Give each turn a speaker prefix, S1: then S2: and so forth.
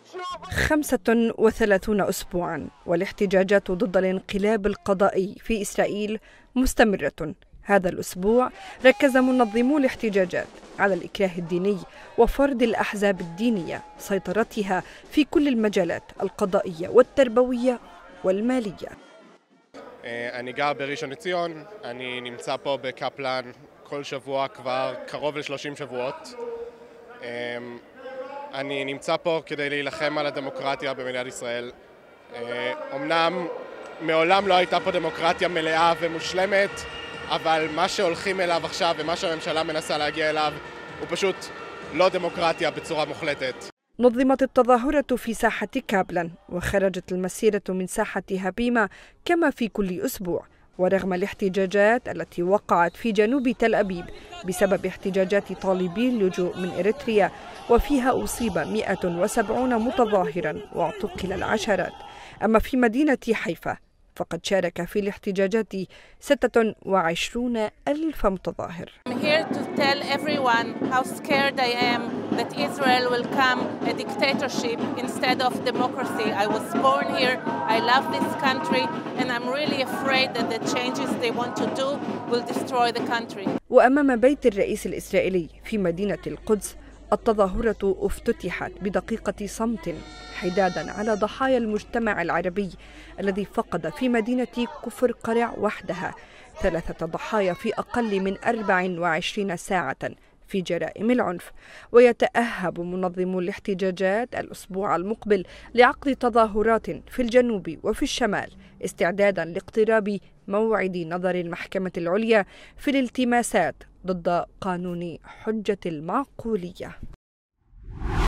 S1: 35 أسبوعا والاحتجاجات ضد الانقلاب القضائي في إسرائيل مستمرة. هذا الأسبوع ركز منظمو الاحتجاجات على الإكراه الديني وفرض الأحزاب الدينية سيطرتها في كل المجالات القضائية والتربوية والمالية.
S2: אני גר בראשון לציון, אני נמצא פה בקפלן כל שבוע כבר קרוב ל-30 שבועות. אני נמצא פה כדי להילחם על הדמוקרטיה במדינת ישראל. אמנם מעולם לא הייתה פה דמוקרטיה מלאה ומושלמת, אבל מה שהולכים אליו עכשיו ומה שהממשלה מנסה להגיע אליו הוא פשוט לא דמוקרטיה בצורה מוחלטת.
S1: نظمت التظاهرة في ساحة كابلان وخرجت المسيرة من ساحة هبيمة كما في كل أسبوع، ورغم الاحتجاجات التي وقعت في جنوب تل أبيب بسبب احتجاجات طالبي اللجوء من إريتريا وفيها أصيب 170 متظاهرا واعتقل العشرات. أما في مدينة حيفا فقد شارك في الاحتجاجات 26,000 متظاهر.
S3: I'm here to tell everyone how scared I am that Israel will come a dictatorship instead of democracy. I was born here, I love this country, and I'm really afraid that the changes they want to do will destroy the country.
S1: وأمام بيت الرئيس الإسرائيلي في مدينة القدس التظاهرة افتتحت بدقيقة صمت حدادا على ضحايا المجتمع العربي الذي فقد في مدينة كفر قرع وحدها 3 ضحايا في أقل من 24 ساعة في جرائم العنف. ويتأهب منظمو الاحتجاجات الأسبوع المقبل لعقد تظاهرات في الجنوب وفي الشمال استعدادا لاقتراب موعد نظر المحكمة العليا في الالتماسات ضد قانون حجة المعقولية.